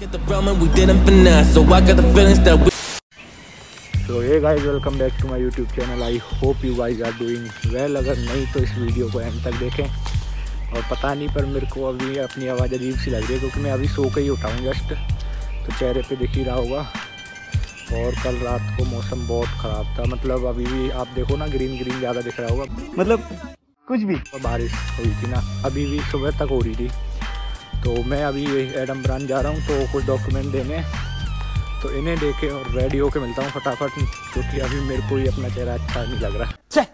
तो ये guys welcome back to my YouTube channel. I hope you guys are doing well. अगर नहीं तो इस वीडियो को एंड तक देखें। और पता नहीं पर मेरे को अभी अपनी आवाज़ अजीब सी लग रही है क्योंकि मैं अभी सो के ही उठा हूँ जस्ट, तो चेहरे पे दिख ही रहा होगा। और कल रात को मौसम बहुत ख़राब था, मतलब अभी भी आप देखो ना ग्रीन ग्रीन ज़्यादा दिख रहा होगा, मतलब कुछ भी। और बारिश हुई थी ना, अभी भी सुबह तक हो रही थी। तो मैं अभी एडम ब्रांच जा रहा हूँ तो कुछ डॉक्यूमेंट देने, तो इन्हें देखे और रेडी होके मिलता हूँ फटाफट, क्योंकि अभी मेरे को ही अपना चेहरा अच्छा नहीं लग रहा।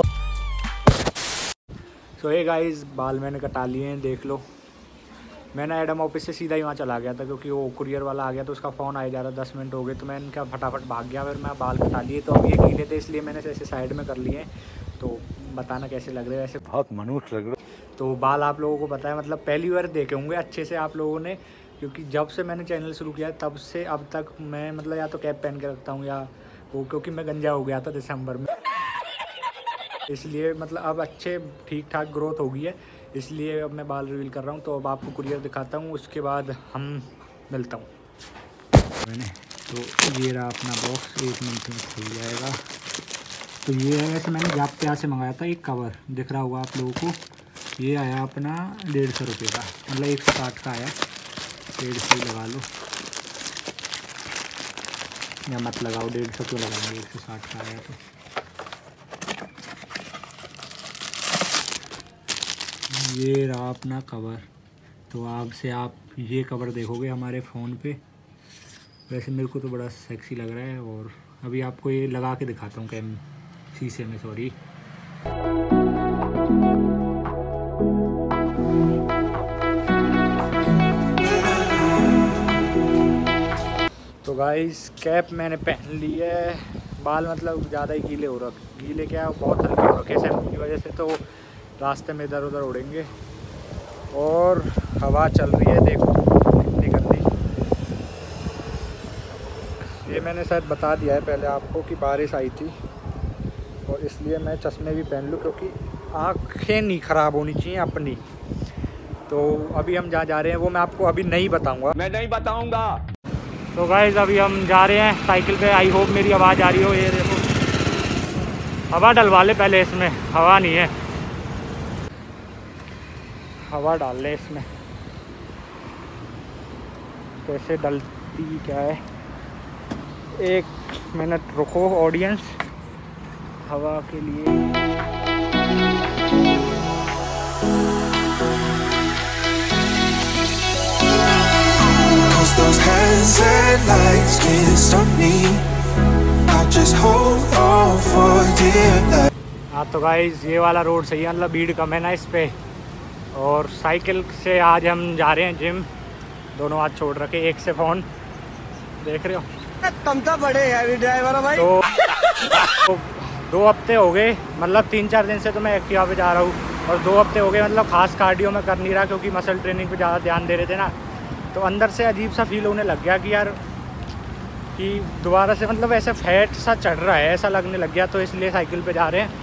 सो हे गाइस, बाल मैंने कटा लिए हैं, देख लो। मैंने एडम ऑफिस से सीधा ही वहाँ चला गया था क्योंकि वो कुरियर वाला आ गया तो उसका फ़ोन आया जा रहा 10 मिनट हो गए, तो मैंने क्या फटाफट भाग गया। फिर मैं बाल कटा लिए, तो अब ये गीले थे इसलिए मैंने ऐसे साइड में कर लिए। तो बताना कैसे लग रहे हैं, वैसे बहुत मनुष्य लग रहे। तो बाल आप लोगों को पता है, मतलब पहली बार देखे होंगे अच्छे से आप लोगों ने, क्योंकि जब से मैंने चैनल शुरू किया तब से अब तक मैं मतलब या तो कैप पहन के रखता हूँ या वो, क्योंकि मैं गंजा हो गया था दिसंबर में, इसलिए मतलब अब अच्छे ठीक ठाक ग्रोथ हो गई है, इसलिए अब मैं बाल रिवील कर रहा हूँ। तो अब आपको कुरियर दिखाता हूँ, उसके बाद हम मिलता हूँ। मैंने तो ये रहा अपना बॉक्स, 1 मिनट में खुल जाएगा। तो ये है, वैसे मैंने जाप प्याज से मंगाया था एक कवर, दिख रहा होगा आप लोगों को। ये आया अपना 150 रुपये का, मतलब 160 का आया, 150 लगा लो या मत लगाओ, 150 क्यों लगाएंगे, 160 का आया। तो ये रहा अपना कवर। तो आप से आप ये कवर देखोगे हमारे फ़ोन पे। वैसे मेरे को तो बड़ा सेक्सी लग रहा है, और अभी आपको ये लगा के दिखाता हूँ कैम शीशे में, सॉरी। तो गाइस कैप मैंने पहन ली है। बाल मतलब ज़्यादा ही गीले हो रखे, गीले क्या बहुत हल्के हो रखे शैम्पू की वजह से, तो रास्ते में इधर उधर उड़ेंगे। और हवा चल रही है, देखो कितनी गंदी। ये मैंने शायद बता दिया है पहले आपको कि बारिश आई थी, और इसलिए मैं चश्मे भी पहन लूँ क्योंकि आँखें नहीं ख़राब होनी चाहिए अपनी। तो अभी हम जहाँ जा रहे हैं वो मैं आपको अभी नहीं बताऊँगा, मैं नहीं बताऊँगा। तो गाइस अभी हम जा रहे हैं साइकिल पे। आई होप मेरी आवाज़ आ रही हो। ये देखो, हवा डलवा ले पहले, इसमें हवा नहीं है, हवा डाल ले इसमें। कैसे डलती क्या है, 1 मिनट रुको ऑडियंस, हवा के लिए। Those hands and lights can't stop me. I'll just hold on for dear life. हाँ तो गाइस ये वाला रोड सही है, मतलब भीड़ कम है ना इस पे। और साइकिल से आज हम जा रहे हैं जिम, दोनों हाथ छोड़ रखे, एक से फ़ोन देख रहे हो। तुम तो बड़े हैवी ड्राइवर हो भाई। तो 2 हफ्ते हो गए, मतलब 3-4 दिन से तो मैं एक्टिवा पे जा रहा हूँ, और 2 हफ्ते हो गए मतलब खास कार्डियो में कर नहीं रहा क्योंकि मसल ट्रेनिंग पे ज़्यादा ध्यान दे रहे थे ना। तो अंदर से अजीब सा फील होने लग गया कि यार कि दोबारा से मतलब ऐसे फैट सा चढ़ रहा है, ऐसा लगने लग गया, तो इसलिए साइकिल पे जा रहे हैं।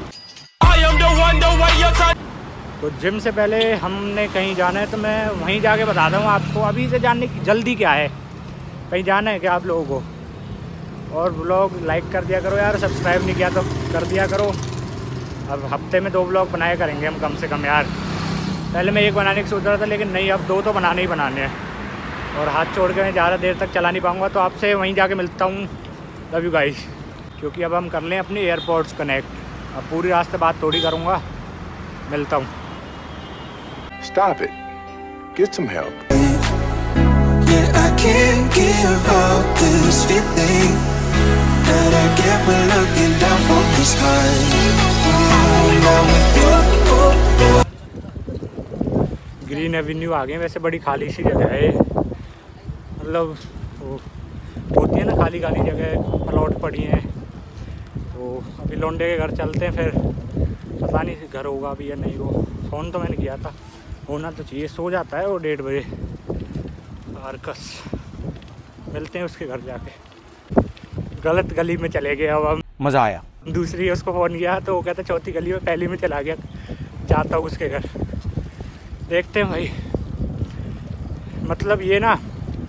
तो जिम से पहले हमने कहीं जाना है, तो मैं वहीं जाके बताता हूँ आपको। अभी से जानने की जल्दी क्या है, कहीं जाना है क्या आप लोगों को? और ब्लॉग लाइक कर दिया करो यार, सब्सक्राइब नहीं किया तो कर दिया करो। अब हफ्ते में 2 ब्लॉग बनाया करेंगे हम कम से कम यार। पहले मैं 1 बनाने की सोच रहा था, लेकिन नहीं, अब 2 तो बनाने ही बनाने हैं। और हाथ छोड़ के मैं ज़्यादा देर तक चला नहीं पाऊँगा, तो आपसे वहीं जाके मिलता हूँ। लव यू गाइस, क्योंकि अब हम कर लें अपने एयरपोर्ट्स कनेक्ट। अब पूरी रास्ते बात थोड़ी करूँगा, मिलता हूँ। Stop it. Get some help. Yeah, I can't give up this feeling that I get when looking down from the sky. Now with you. Green avenue आ गए, वैसे बड़ी खाली सी जगह है, मतलब वो होती है ना खाली खाली जगह, प्लॉट पड़ी हैं। तो अभी लौंडे के घर चलते हैं, फिर पता नहीं घर होगा अभी या नहीं हो। फ़ोन तो मैंने किया था, होना तो चाहिए, सो जाता है वो 1:30 बजे आर्कस। मिलते हैं उसके घर जाके। गलत गली में चले गए अब हम, मज़ा आया। दूसरी उसको फ़ोन किया तो वो कहता 4थी गली में, पहली में चला गया, जाता हूँ उसके घर। देखते हैं भाई, मतलब ये ना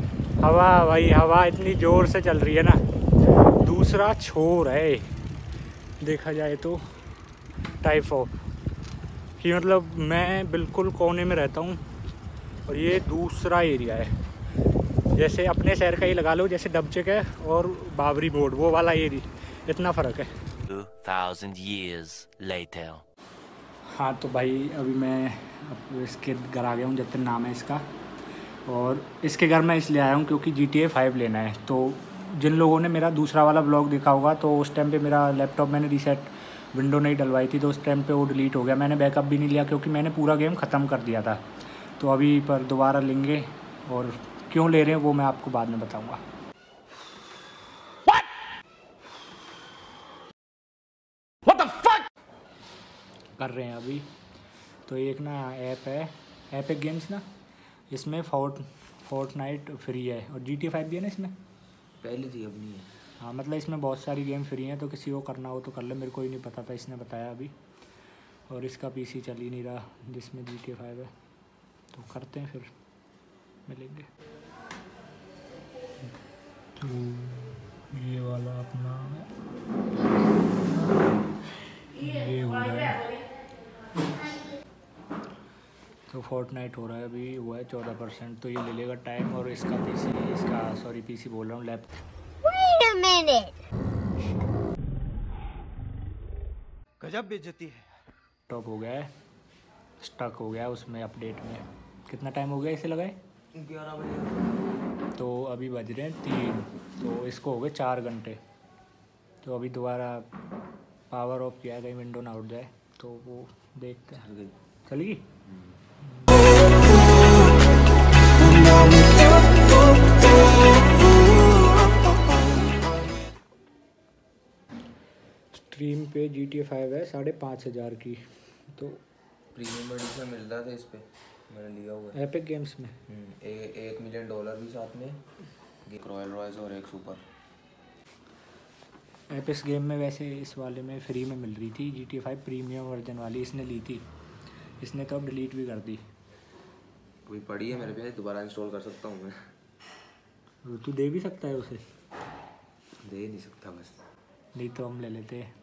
हवा भाई, हवा इतनी ज़ोर से चल रही है ना। दूसरा छोर है देखा जाए तो टाइप ऑफ कि मतलब मैं बिल्कुल कोने में रहता हूँ और ये दूसरा एरिया है। जैसे अपने शहर का ही लगा लो, जैसे डबचक है और बाबरी बोर्ड, वो वाला एरिया, इतना फ़र्क है। 2000 years later. हाँ तो भाई अभी मैं इसके घर आ गया हूँ, जतिन नाम है इसका। और इसके घर मैं इसलिए आया हूँ क्योंकि GTA 5 लेना है। तो जिन लोगों ने मेरा दूसरा वाला ब्लॉग देखा होगा तो उस टाइम पे मेरा लैपटॉप मैंने रीसेट विंडो नहीं डलवाई थी, तो उस टाइम पे वो डिलीट हो गया। मैंने बैकअप भी नहीं लिया क्योंकि मैंने पूरा गेम ख़त्म कर दिया था। तो अभी पर दोबारा लेंगे, और क्यों ले रहे हैं वो मैं आपको बाद में बताऊँगा। कर रहे हैं अभी तो एक ना ऐप है, एपिक गेम्स ना, इसमें फोर्टनाइट फ्री है और GTA 5 भी है ना इसमें। पहले थी, अब नहीं है। हाँ मतलब इसमें बहुत सारी गेम फ्री हैं, तो किसी को करना हो तो कर ले। मेरे को ही नहीं पता था, इसने बताया अभी। और इसका PC चल ही नहीं रहा जिसमें GTA 5 है, तो करते हैं फिर मिलेंगे। तो ये वाला अपना ये हो रहा है, तो फोर्टनाइट हो रहा है अभी, हुआ है 14%। तो ये ले लेगा टाइम। और इसका PC बोल रहा हूँ, लैपटॉप गजब बेइज्जती है। टॉप हो गया है, स्टक हो गया उसमें अपडेट में। कितना टाइम हो गया इसे लगाए? 11 बजे। तो अभी बज रहे हैं 3, तो इसको हो गए 4 घंटे। तो अभी दोबारा पावर ऑफ किया, कहीं विंडो ना उठ जाए, तो वो देखते हैं। चलेगी? स्ट्रीम पे GTA 5 है 5,500 की, तो प्रीमियम एडिशन मिल रहा था इस पे, मैंने लिया हुआ है एपिक गेम्स में। $1 मिलियन भी साथ में, एक रॉयल रॉयस और एक सुपर। एपिक्स गेम में वैसे इस वाले में फ्री में मिल रही थी GTA 5 प्रीमियम वर्जन वाली, इसने ली थी। इसने तो अब डिलीट भी कर दी। वही पड़ी है मेरे पे, दोबारा इंस्टॉल कर सकता हूँ मैं। तू दे भी सकता है उसे? दे नहीं सकता बस, नहीं तो हम ले लेते हैं।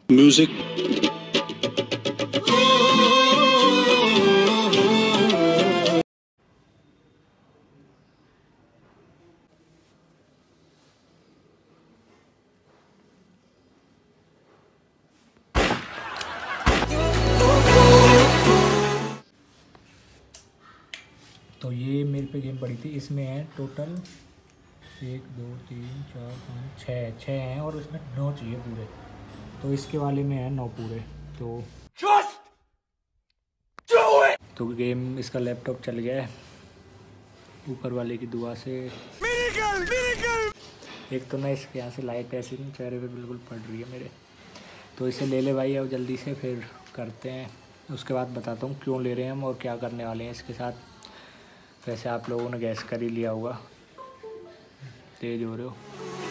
तो ये मेरे पे गेम पड़ी थी, इसमें है टोटल 1 2 3 4 5 6 हैं, और उसमें 9 चाहिए पूरे। तो इसके वाले में है 9 पूरे। तो गेम इसका लैपटॉप चल गया है ऊपर वाले की दुआ से। एक तो ना इसके यहाँ से लाइट ऐसी चेहरे पे बिल्कुल पड़ रही है मेरे। तो इसे ले ले भाई अब जल्दी से, फिर करते हैं। उसके बाद बताता हूँ क्यों ले रहे हैं हम और क्या करने वाले हैं इसके साथ। वैसे आप लोगों ने गैस कर ही लिया होगा, तेज हो रहे हो।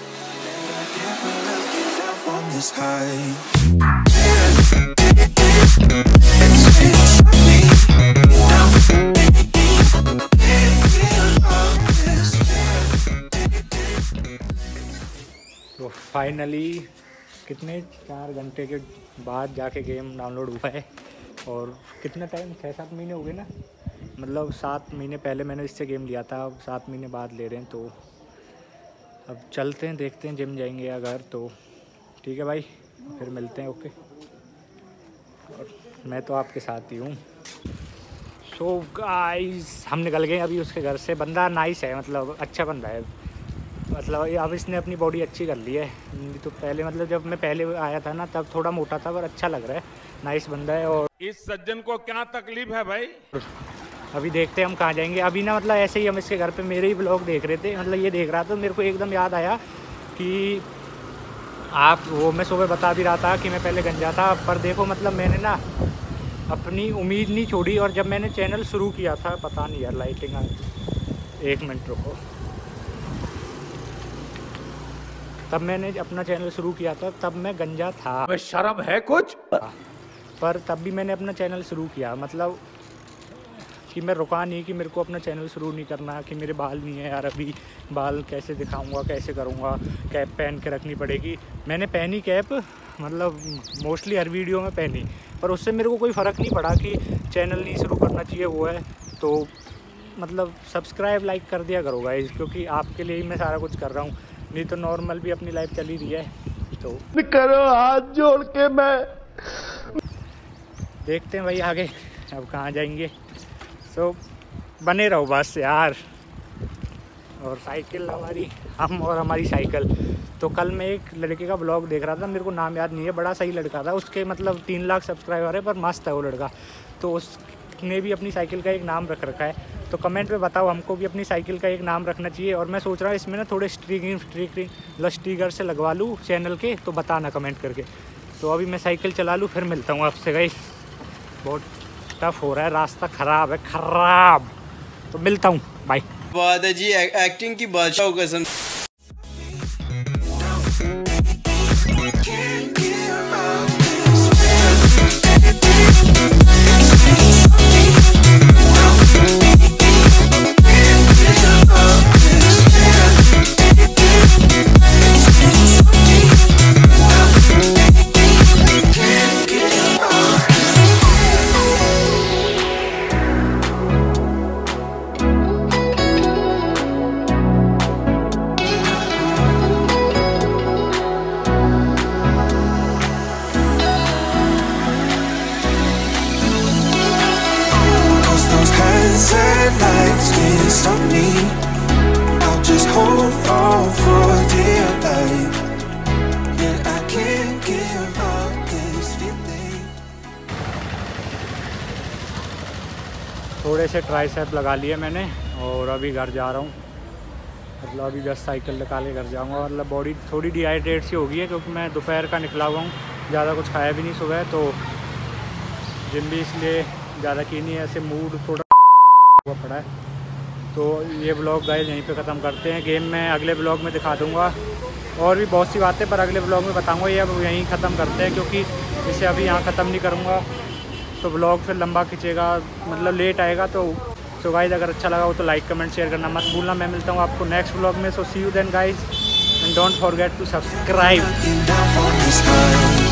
तो फाइनली कितने 4 घंटे के बाद जाके गेम डाउनलोड हुआ है। और कितना टाइम, 6-7 महीने हो गए ना, मतलब 7 महीने पहले मैंने इससे गेम लिया था, अब 7 महीने बाद ले रहे हैं। तो अब चलते हैं, देखते हैं जिम जाएंगे या घर। तो ठीक है भाई, फिर मिलते हैं। ओके, और मैं तो आपके साथ ही हूँ। सो गाइस हम निकल गए अभी उसके घर से। बंदा नाइस है, मतलब अच्छा बंदा है, मतलब अब इसने अपनी बॉडी अच्छी कर ली है। तो पहले मतलब जब मैं पहले आया था ना तब थोड़ा मोटा था, पर अच्छा लग रहा है, नाइस बंदा है। और इस सज्जन को क्या तकलीफ है भाई? अभी देखते हैं हम कहाँ जाएंगे। अभी ना मतलब ऐसे ही हम इसके घर पे मेरे ही ब्लॉग देख रहे थे, मतलब ये देख रहा था, मेरे को एकदम याद आया कि आप वो, मैं सुबह बता भी रहा था कि मैं पहले गंजा था, पर देखो मतलब मैंने ना अपनी उम्मीद नहीं छोड़ी। और जब मैंने चैनल शुरू किया था, पता नहीं यार लाइटिंग आ, 1 मिनट रुको, तब मैंने अपना चैनल शुरू किया था, तब मैं गंजा था। शर्म है कुछ? पर तब भी मैंने अपना चैनल शुरू किया, मतलब कि मैं रुका नहीं कि मेरे को अपना चैनल शुरू नहीं करना, कि मेरे बाल नहीं है यार, अभी बाल कैसे दिखाऊंगा, कैसे करूंगा, कैप पहन के रखनी पड़ेगी। मैंने पहनी कैप, मतलब मोस्टली हर वीडियो में पहनी, पर उससे मेरे को कोई फ़र्क नहीं पड़ा कि चैनल नहीं शुरू करना चाहिए। वो है तो मतलब सब्सक्राइब लाइक कर दिया करो गाइस, क्योंकि आपके लिए ही मैं सारा कुछ कर रहा हूँ, नहीं तो नॉर्मल भी अपनी लाइफ चली रही है। तो करो हाथ जोड़ के, मैं देखते हैं भाई आगे अब कहाँ जाएंगे। सो बने रहो बस यार। और साइकिल हमारी, हम और हमारी साइकिल। तो कल मैं एक लड़के का ब्लॉग देख रहा था, मेरे को नाम याद नहीं है, बड़ा सही लड़का था, उसके मतलब 3 लाख सब्सक्राइबर है, पर मस्त है वो लड़का। तो उसने भी अपनी साइकिल का एक नाम रख रखा है। तो कमेंट में बताओ, हमको भी अपनी साइकिल का एक नाम रखना चाहिए। और मैं सोच रहा हूँ इसमें ना थोड़े स्टिकर से लगवा लूँ चैनल के, तो बताना कमेंट करके। तो अभी मैं साइकिल चला लूँ, फिर मिलता हूँ आपसे गाइस। बहुत टफ हो रहा है, रास्ता ख़राब है, ख़राब। तो मिलता हूँ, बाय। बात है जी, एक्टिंग की बादशाह कसम। Lights can't stop me. I'll just hold on for dear life. Yeah, I can't give up this feeling. थोड़े से ट्राइसेप लगा लिए मैंने और अभी घर जा रहा हूँ। मतलब अभी बस साइकिल निकाल के घर जाऊँगा। मतलब बॉडी थोड़ी डिहाइड्रेट सी हो गई है, क्योंकि मैं दोपहर का निकला हुआ हूँ, ज़्यादा कुछ खाया भी नहीं सुबह। तो जिम भी इसलिए ज़्यादा की नहीं है, ऐसे मूड थोड़ा हुआ पड़ा है। तो ये ब्लॉग गाइस यहीं पे ख़त्म करते हैं। गेम मैं अगले ब्लॉग में दिखा दूंगा, और भी बहुत सी बातें, पर अगले ब्लॉग में बताऊंगा। ये अब यहीं ख़त्म करते हैं, क्योंकि इसे अभी यहाँ ख़त्म नहीं करूँगा तो ब्लॉग फिर लंबा खींचेगा, मतलब लेट आएगा। तो गाइस अगर अच्छा लगा हो तो लाइक कमेंट शेयर करना मत भूलना। मैं मिलता हूँ आपको नेक्स्ट ब्लॉग में। So see you then guys, and don't forget to subscribe.